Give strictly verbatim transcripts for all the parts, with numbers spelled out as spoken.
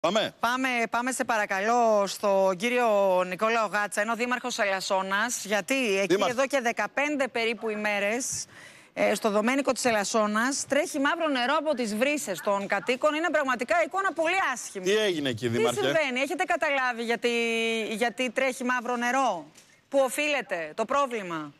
Πάμε. Πάμε, πάμε σε παρακαλώ στον κύριο Νικόλαο Γάτσα, είναι ο δήμαρχος Ελασσόνας, γιατί εκεί Δήμαρχε. εδώ και δεκαπέντε περίπου ημέρες ε, στο δομένικο της Ελασσόνας τρέχει μαύρο νερό από τις βρύσες των κατοίκων. Είναι πραγματικά εικόνα πολύ άσχημη. Τι έγινε εκεί, Δήμαρχε? Τι συμβαίνει, έχετε καταλάβει γιατί, γιατί τρέχει μαύρο νερό? Πού οφείλεται το πρόβλημα?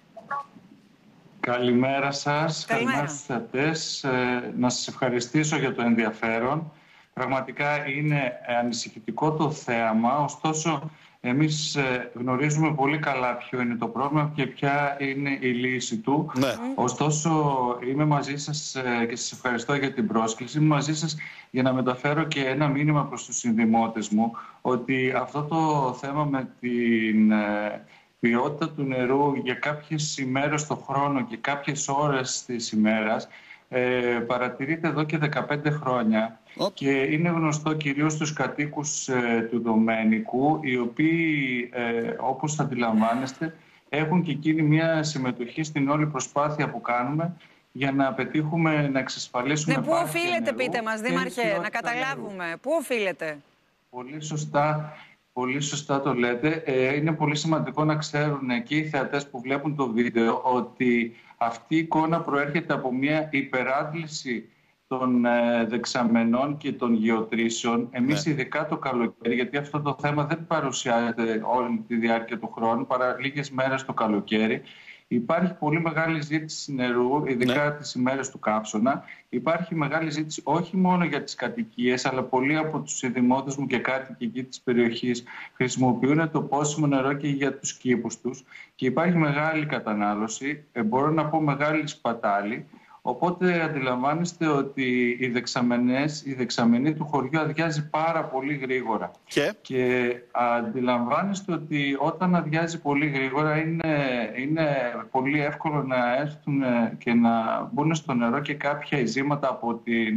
Καλημέρα σας, Καλημέρα, καλημέρα στους θεατές. Ε, να σας ευχαριστήσω για το ενδιαφέρον. Πραγματικά είναι ανησυχητικό το θέαμα, ωστόσο εμείς γνωρίζουμε πολύ καλά ποιο είναι το πρόβλημα και ποια είναι η λύση του. Ναι. Ωστόσο είμαι μαζί σας και σας ευχαριστώ για την πρόσκληση. Είμαι μαζί σας για να μεταφέρω και ένα μήνυμα προς τους συνδημότες μου, ότι αυτό το θέμα με την ποιότητα του νερού για κάποιες ημέρες το χρόνο και κάποιες ώρες της ημέρας Ε, παρατηρείται εδώ και δεκαπέντε χρόνια oh. και είναι γνωστό κυρίως στους κατοίκους ε, του Δομένικου, οι οποίοι ε, όπως θα αντιλαμβάνεστε έχουν και εκείνη μια συμμετοχή στην όλη προσπάθεια που κάνουμε για να πετύχουμε να εξασφαλίσουμε. Ναι, πού οφείλεται, πείτε μας, Δήμαρχε, να καταλάβουμε, νερού. Πού οφείλεται? Πολύ σωστά. Πολύ σωστά το λέτε. Ε, είναι πολύ σημαντικό να ξέρουν και οι θεατές που βλέπουν το βίντεο ότι αυτή η εικόνα προέρχεται από μια υπεράντληση των ε, δεξαμενών και των γεωτρήσεων. Εμείς ναι. ειδικά το καλοκαίρι, γιατί αυτό το θέμα δεν παρουσιάζεται όλη τη διάρκεια του χρόνου, παρά λίγες μέρες το καλοκαίρι. Υπάρχει πολύ μεγάλη ζήτηση νερού, ειδικά ναι. τις ημέρες του καύσωνα. Υπάρχει μεγάλη ζήτηση όχι μόνο για τις κατοικίες, αλλά πολλοί από τους συνδημότες μου και κάτοικοι εκεί της περιοχής χρησιμοποιούν το πόσιμο νερό και για τους κήπους τους. Και υπάρχει μεγάλη κατανάλωση, ε, μπορώ να πω μεγάλη σπατάλη. Οπότε αντιλαμβάνεστε ότι οι δεξαμενές, η δεξαμενή του χωριού αδειάζει πάρα πολύ γρήγορα. Και, και αντιλαμβάνεστε ότι όταν αδειάζει πολύ γρήγορα είναι, είναι πολύ εύκολο να έρθουν και να μπουν στο νερό και κάποια ειζήματα από, την,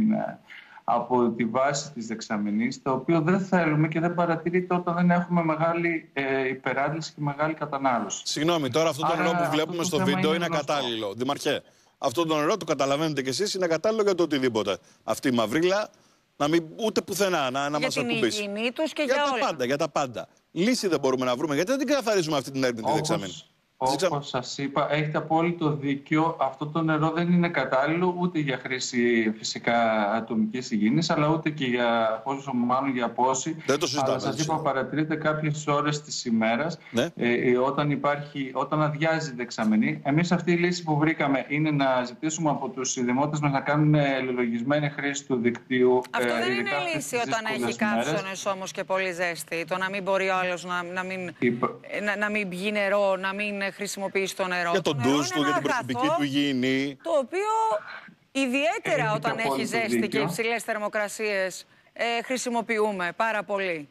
από τη βάση της δεξαμενής, το οποίο δεν θέλουμε και δεν παρατηρείται όταν δεν έχουμε μεγάλη ε, υπεράντληση και μεγάλη κατανάλωση. Συγγνώμη, τώρα αυτό το Άρα, νερό που βλέπουμε στο βίντεο είναι, είναι ακατάλληλο. Δήμαρχε, αυτό το νερό το καταλαβαίνετε κι εσείς, είναι κατάλληλο για το οτιδήποτε. Αυτή η μαυρίλα να μην ούτε πουθενά να, να μας ακουμπήσει. Για την υγιεινή τους και για, για όλα. τα πάντα, για τα πάντα. Λύση δεν μπορούμε να βρούμε. Γιατί δεν την καθαρίζουμε αυτή την έρμη τη δεξαμενή? Όπως σας είπα, έχετε απόλυτο δίκιο. Αυτό το νερό δεν είναι κατάλληλο ούτε για χρήση φυσικά ατομικής υγιεινής, αλλά ούτε και για πόσο μάλλον για πόση. Δεν το συζητάμε. Αλλά σας είπα, παρατηρείτε κάποιες ώρες της ημέρας ναι. ε, όταν, υπάρχει, όταν αδειάζει η δεξαμενή. Εμείς αυτή η λύση που βρήκαμε είναι να ζητήσουμε από τους συνδημότες μας να κάνουν λελογισμένη χρήση του δικτύου. Αυτό ε, δεν είναι λύση όταν έχει καύσωνες όμως και πολύ ζέστη. Το να μην μπορεί ο άλλος να, να, μην, Υπα... να, να μην πιει νερό, να μην χρησιμοποιήσει το νερό. Για τον ντους του, για την προσωπική του υγιεινή. Το οποίο ιδιαίτερα έχει όταν έχει ζέστη δίκιο. Και υψηλές θερμοκρασίες ε, χρησιμοποιούμε πάρα πολύ.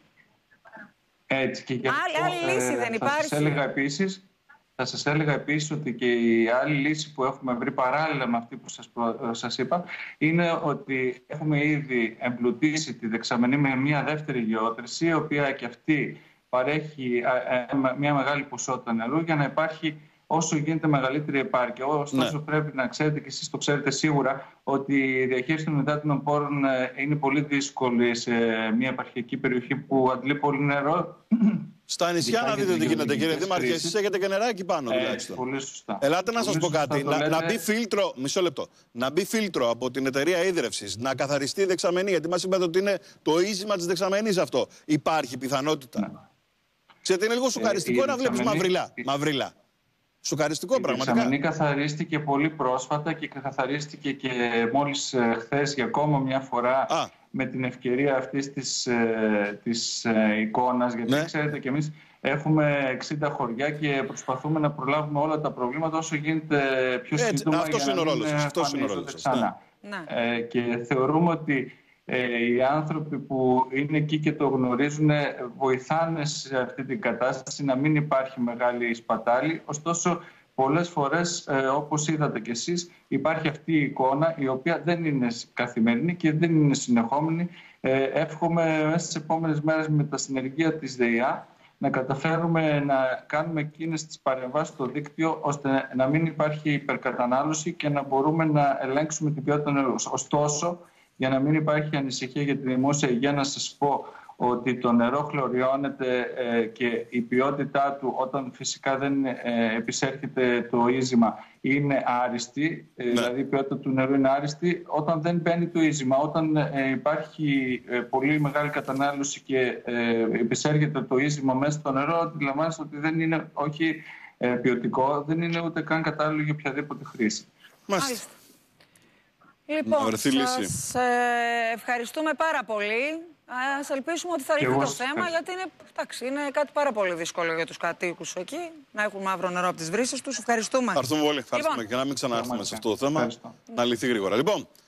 Έτσι και γι' αυτό, άλλη, άλλη λύση ε, δεν θα υπάρχει. Σας έλεγα επίσης, θα σας έλεγα επίσης ότι και η άλλη λύση που έχουμε βρει παράλληλα με αυτή που σας, προ... σας είπα είναι ότι έχουμε ήδη εμπλουτίσει τη δεξαμενή με μια δεύτερη γεώτρηση, η οποία και αυτή παρέχει μια μεγάλη ποσότητα νερού για να υπάρχει όσο γίνεται μεγαλύτερη επάρκεια. Ωστόσο, ναι. πρέπει να ξέρετε και εσείς το ξέρετε σίγουρα ότι η διαχείριση των υδάτινων πόρων είναι πολύ δύσκολη σε μια επαρχιακή περιοχή που αντλεί πολύ νερό. Στα νησιά να δείτε τι γίνεται, κύριε Δήμαρχε. Εσείς έχετε και νεράκι πάνω, ε, τουλάχιστον. Πολύ σωστά. Ελάτε να σας πω κάτι. Να, λέτε... να μπει φίλτρο, μισό λεπτό. Να μπει φίλτρο από την εταιρεία ίδρευσης, να καθαριστεί η δεξαμενή, γιατί μας είπατε ότι είναι το ίζημα της δεξαμενής αυτό. Υπάρχει πιθανότητα? Ναι. Ξέρετε, είναι λίγο σοκαριστικό ε, να βλέπεις μαυριλά. Η... μαυριλά. Σοκαριστικό, πραγματικά. Η δεξαμενή καθαρίστηκε πολύ πρόσφατα και καθαρίστηκε και μόλις χθες για ακόμα μια φορά Α. με την ευκαιρία αυτής της, της εικόνας. Γιατί ναι. ξέρετε και εμείς έχουμε εξήντα χωριά και προσπαθούμε να προλάβουμε όλα τα προβλήματα όσο γίνεται πιο σύντομα. Αυτός είναι ο ρόλος σας. Αυτός είναι ο ρόλος σας. Ναι. Ε, και θεωρούμε ότι Ε, οι άνθρωποι που είναι εκεί και το γνωρίζουν βοηθάνε σε αυτή την κατάσταση να μην υπάρχει μεγάλη σπατάλη. Ωστόσο, πολλές φορές, ε, όπως είδατε κι εσείς, υπάρχει αυτή η εικόνα η οποία δεν είναι καθημερινή και δεν είναι συνεχόμενη. Ε, εύχομαι μέσα στις επόμενες μέρες με τα συνεργεία της ΔΕΙΑ να καταφέρουμε να κάνουμε εκείνες τις παρεμβάσεις στο δίκτυο ώστε να μην υπάρχει υπερκατανάλωση και να μπορούμε να ελέγξουμε την ποιότητα του νερού. Ωστόσο, Για να μην υπάρχει ανησυχία για τη δημόσια υγεία, να σας πω ότι το νερό χλωριώνεται ε, και η ποιότητά του, όταν φυσικά δεν ε, επισέρχεται το ίζημα, είναι άριστη, ε, ναι. δηλαδή η ποιότητα του νερού είναι άριστη. Όταν δεν μπαίνει το ίζημα, όταν ε, υπάρχει ε, πολύ μεγάλη κατανάλωση και ε, επισέρχεται το ίζημα μέσα στο νερό, αντιλαμβάνεστε ότι δεν είναι όχι ε, ποιοτικό, δεν είναι ούτε καν κατάλληλο για οποιαδήποτε χρήση. Μάλιστα. Λοιπόν, σας ε, ευχαριστούμε πάρα πολύ. Ας ελπίσουμε ότι θα λυθεί το θέμα, ευχαριστώ. γιατί είναι, εντάξει, είναι κάτι πάρα πολύ δύσκολο για τους κατοίκους εκεί, να έχουν μαύρο νερό από τις βρύσες τους. Ευχαριστούμε. Ευχαριστούμε πολύ. Ευχαριστούμε. Λοιπόν. Και να μην ξανάρθουμε σε αυτό το θέμα, ευχαριστώ. να λυθεί γρήγορα. Λοιπόν.